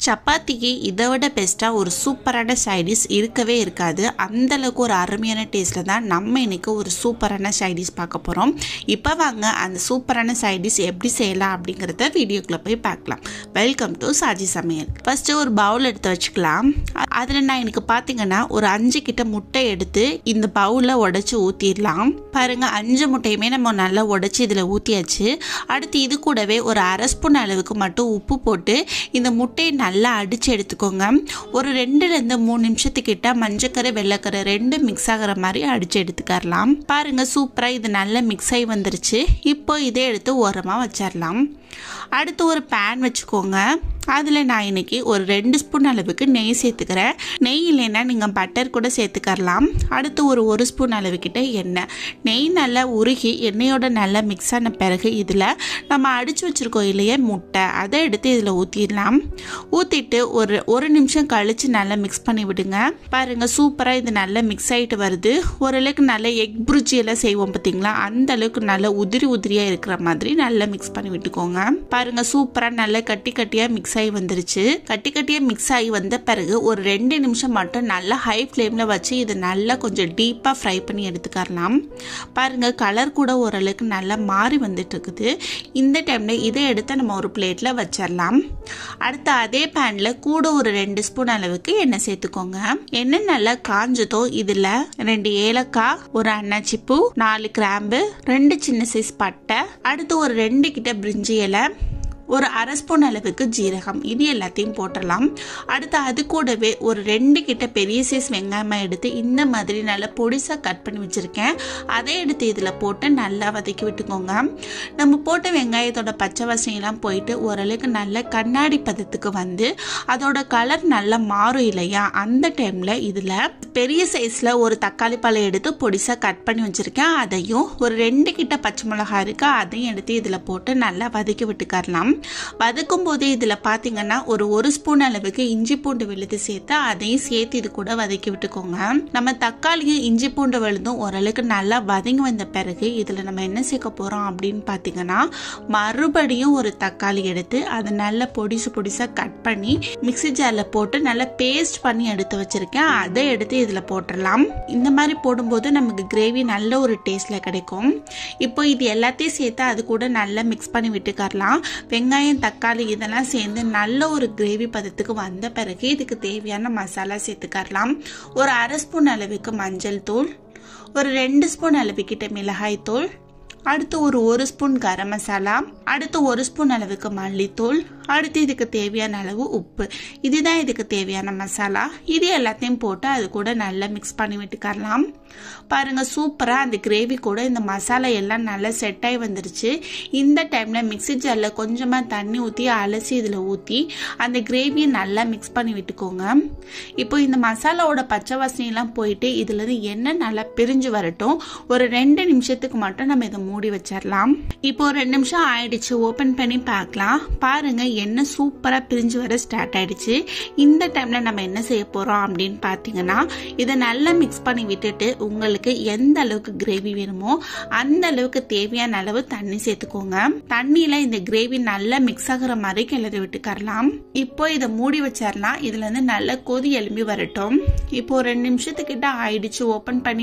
சப்பாத்திக்கு இதை விட பெஸ்ட்டாக ஒரு சூப்பரான சைடிஷ் இருக்கவே இருக்காது. அந்தளவுக்கு ஒரு அருமையான டேஸ்ட்டில் தான் நம்ம இன்றைக்கி ஒரு சூப்பரான சைடிஷ் பார்க்க போகிறோம். இப்போ வாங்க அந்த சூப்பரான சைடிஷ் எப்படி செய்யலாம் அப்படிங்கிறத வீடியோக்குள்ளே போய் பார்க்கலாம். வெல்கம் டு சாஜி சமையல். ஃபஸ்ட்டு ஒரு பவுல் எடுத்து வச்சுக்கலாம். அதில் நான் எனக்கு பார்த்தீங்கன்னா ஒரு 5 கிட்ட முட்டை எடுத்து இந்த பவுலில் உடச்சி ஊற்றிடலாம். பாருங்கள், 5 முட்டையுமே நம்ம நல்லா உடச்சி இதில் ஊற்றியாச்சு. அடுத்து இது கூடவே ஒரு 1/2 ஸ்பூன் அளவுக்கு மட்டும் உப்பு போட்டு இந்த முட்டையை நல்லா அடித்து எடுத்துக்கோங்க. ஒரு 2லேருந்து 3 நிமிஷத்துக்கிட்ட மஞ்சக்கரை வெள்ளைக்கரை 2 மிக்ஸ் ஆகிற மாதிரி அடித்து எடுத்துக்கலாம். பாருங்கள், சூப்பராக இது நல்லா மிக்ஸ் ஆகி வந்துருச்சு. இப்போ இதை எடுத்து ஓரமாக வச்சிடலாம். அடுத்து ஒரு பேன் வச்சுக்கோங்க. அதில் நான் இன்றைக்கி ஒரு 2 ஸ்பூன் அளவுக்கு நெய் சேர்த்துக்கிறேன். நெய் இல்லைன்னா நீங்கள் பட்டர் கூட சேர்த்துக்கலாம். அடுத்து ஒரு 1 ஸ்பூன் அளவுக்கிட்ட எண்ணெய். நெய் நல்லா உருகி எண்ணெயோட நல்லா மிக்ஸ் ஆன பிறகு இதில் நம்ம அடித்து வச்சுருக்கோம் இல்லையே முட்டை, அதை எடுத்து இதில் ஊற்றிடலாம். ஊற்றிட்டு ஒரு நிமிஷம் கழித்து நல்லா மிக்ஸ் பண்ணி விடுங்க. பாருங்கள், சூப்பராக இது நல்லா மிக்ஸ் ஆகிட்டு வருது. ஓரளவுக்கு நல்ல எக் புரிஜியெல்லாம் செய்வோம் பார்த்தீங்களா, அந்த அளவுக்கு நல்லா உதிரியாக இருக்கிற மாதிரி நல்லா மிக்ஸ் பண்ணி விட்டுக்கோங்க. பாருங்க, சூப்பராக நல்லா கட்டியாக மிக்ஸ் ஆகி வந்துருச்சு. கட்டியாக மிக்ஸ் ஆகி வந்த பிறகு ஒரு 2 நிமிஷம் மட்டும் நல்லா ஹை ஃப்ளேமில் வச்சு இது நல்லா கொஞ்சம் டீப்பாக ஃப்ரை பண்ணி எடுத்துக்கலாம். பாருங்க, கலர் கூட ஓரளவுக்கு நல்லா மாறி வந்துட்டு இருக்குது. இந்த டைமில் இதை எடுத்து நம்ம ஒரு பிளேட்டில் வச்சிடலாம். அடுத்து அதே பேனில் கூட ஒரு 2 ஸ்பூன் அளவுக்கு எண்ணெய் சேர்த்துக்கோங்க. எண்ணெய் நல்லா காஞ்சதோ இதில் 2 ஏலக்காய், ஒரு அன்னாச்சிப்பூ, 4 கிராம்பு, 2 சின்ன சைஸ் பட்டை, அடுத்து ஒரு 2 கிட்ட பிரிஞ்சி இலை, ஒரு 1/2 ஸ்பூன் அளவுக்கு ஜீரகம், இது எல்லாத்தையும் போட்டுடலாம். அடுத்து அது கூடவே ஒரு 2 கிட்ட பெரிய சைஸ் வெங்காயமாக எடுத்து இந்த மாதிரி நல்லா பொடிசாக கட் பண்ணி வச்சுருக்கேன். அதை எடுத்து இதில் போட்டு நல்லா வதக்கி விட்டுக்கோங்க. நம்ம போட்ட வெங்காயத்தோட பச்சை வாசனையெல்லாம் போயிட்டு ஓரளவுக்கு நல்ல கண்ணாடி பதத்துக்கு வந்து அதோட கலர் நல்லா மாறும் இல்லையா, அந்த டைமில் இதில் பெரிய சைஸில் ஒரு தக்காளி பழம் எடுத்து பொடிசாக கட் பண்ணி வச்சுருக்கேன். அதையும் ஒரு 2 கிட்ட பச்சை மிளகாய் இருக்குது, அதையும் எடுத்து இதில் போட்டு நல்லா வதக்கி விட்டுக்கரலாம். வதக்கும் போது இதில் பார்த்தீங்கன்னா ஒரு ஸ்பூன் அளவுக்கு இஞ்சி பூண்டு விழுது சேர்த்து அதையும் சேர்த்து இது கூட வதக்கி விட்டுக்கோங்க. நம்ம தக்காளியும் இஞ்சி பூண்டு விழுதும் ஓரளவுக்கு நல்லா வதங்கி வந்த பிறகு இதில் நம்ம என்ன சேர்க்க போகிறோம் அப்படின்னு பார்த்தீங்கன்னா, மறுபடியும் ஒரு தக்காளி எடுத்து அதை நல்லா பொடிசாக கட் பண்ணி மிக்ஸி ஜாரில் போட்டு நல்லா பேஸ்ட் பண்ணி எடுத்து வச்சிருக்கேன். அதை எடுத்து இதில் போட்டுடலாம். இந்த மாதிரி போடும்போது நமக்கு கிரேவி நல்ல ஒரு டேஸ்ட்ல கிடைக்கும். இப்போ இது எல்லாத்தையும் சேர்த்து அது கூட நல்லா மிக்ஸ் பண்ணி விட்டுக்கரலாம். வெங்காயம், தக்காளி இதெல்லாம் சேர்ந்து நல்ல ஒரு கிரேவி பதத்துக்கு வந்த பிறகு இதுக்கு தேவையான மசாலா சேர்த்துக்கரலாம். ஒரு 1/2 ஸ்பூன் அளவுக்கு மஞ்சள் தூள், ஒரு 2 ஸ்பூன் அளவுக்கிட்ட மிளகாய் தூள், அடுத்து ஒரு 1 ஸ்பூன் கரம் மசாலா, அடுத்து 1 ஸ்பூன் அளவுக்கு மல்லித்தூள், அடுத்து இதுக்கு தேவையான அளவு உப்பு. இதுதான் இதுக்கு தேவையான மசாலா. இது எல்லாத்தையும் போட்டு அது கூட நல்லா மிக்ஸ் பண்ணி விட்டுக்கரலாம். பாருங்க, சூப்பராக அந்த கிரேவி கூட இந்த மசாலா எல்லாம் நல்லா செட் ஆகி வந்துருச்சு. இந்த டைமில் மிக்ஸி ஜாரில் கொஞ்சமாக தண்ணி ஊற்றி அலசி இதில் ஊற்றி அந்த கிரேவியை நல்லா மிக்ஸ் பண்ணி விட்டுக்கோங்க. இப்போ இந்த மசாலாவோட பச்சை வாசனையெல்லாம் போயிட்டு இதுலேருந்து எண்ணெய் நல்லா பிரிஞ்சு வரட்டும். ஒரு 2 நிமிஷத்துக்கு மட்டும் நம்ம இதை மூடி வச்சிடலாம். இப்போ ஒரு 2 நிமிஷம் ஆயிடுச்சு, ஓப்பன் பண்ணி பார்க்கலாம். பாருங்க, எண்ணெய் சூப்பராக பிரிஞ்சு வர ஸ்டார்ட் ஆயிடுச்சு. இந்த டைமில் நம்ம என்ன செய்ய போகிறோம் அப்படின்னு பார்த்தீங்கன்னா, இதை நல்லா மிக்ஸ் பண்ணி விட்டுட்டு உங்களுக்கு எந்த அளவுக்கு கிரேவி வேணுமோ அந்த அளவுக்கு தேவையான அளவு தண்ணி சேர்த்துக்கோங்க. தண்ணியில் இந்த கிரேவி நல்லா மிக்ஸ் ஆகிற மாதிரி கிளறி விட்டுக்கரலாம். இப்போ இதை மூடி வச்சிடலாம். இதுல இருந்து நல்லா கொதி எழும்பி வரட்டும். இப்போ 2 நிமிஷத்துக்கிட்ட ஆயிடுச்சு, ஓப்பன் பண்ணி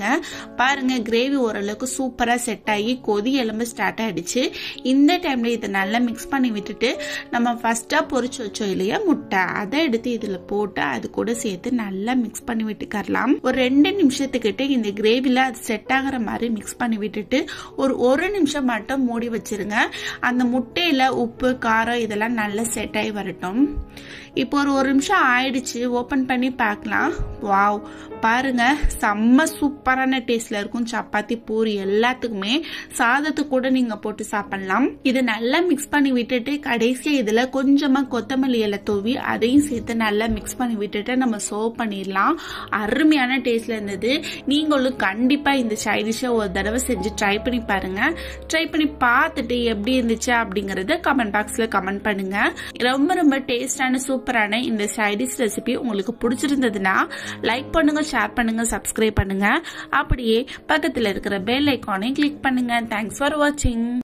பாருங்க கிரேவி ஓரளவுக்கு சூப்பராக செட் ஆகி கொதி எழும்ப ஸ்டார்ட் ஆயிடுச்சு. இந்த டைம்ல இதை நல்லா மிக்ஸ் பண்ணி விட்டுட்டு நம்ம ஃபர்ஸ்டா பொரிச்சு வச்சோம் இல்லையா முட்டை, அதை எடுத்து இதுல போட்டு அது கூட சேர்த்து நல்லா மிக்ஸ் பண்ணி விட்டுக்கரலாம். ஒரு 2 நிமிஷத்துக்கிட்ட இந்த கிரேவில அது செட் ஆகிற மாதிரி மிக்ஸ் பண்ணி விட்டுட்டு ஒரு நிமிஷம் மட்டும் மூடி வச்சிருங்க. அந்த முட்டையில உப்பு காரம் இதெல்லாம் நல்லா செட் ஆகி வரட்டும். இப்போ ஒரு நிமிஷம் ஆயிடுச்சு, ஓப்பன் பண்ணி பார்க்கலாம். வாவ், பாருங்க, செம்ம சூப்பரான டேஸ்ட்ல இருக்கும். சப்பாத்தி, பூரி எல்லாத்துக்குமே, சாதத்துக்கு கூட நீங்க போட்டு சாப்பிடலாம். இதை நல்லா மிக்ஸ் பண்ணி விட்டுட்டு கடைசியா இதுல கொஞ்சமா கொத்தமல்லி இலை தூவி அதையும் சேர்த்து நல்லா மிக்ஸ் பண்ணி விட்டுட்டு நம்ம சர்வ் பண்ணிடலாம். அருமையான டேஸ்ட்ல இருந்தது. நீங்களும் கண்டிப்பா இந்த சைடிஷை ஒரு தடவை செஞ்சு ட்ரை பண்ணி பாருங்க. ட்ரை பண்ணி பார்த்துட்டு எப்படி இருந்துச்சு அப்படிங்கறத கமெண்ட் பாக்ஸ்ல கமெண்ட் பண்ணுங்க. ரொம்ப டேஸ்டான சூப்பரான இந்த சைடிஷ் ரெசிபி உங்களுக்கு பிடிச்சிருந்ததுன்னா லைக் பண்ணுங்க, ஷேர் பண்ணுங்க, சப்ஸ்கிரைப் பண்ணுங்க. அப்படியே பக்கத்துல இருக்கிற பெல் ஐகானை கிளிக் பண்ணுங்க. தேங்க்ஸ் ஃபார் வாட்சிங்.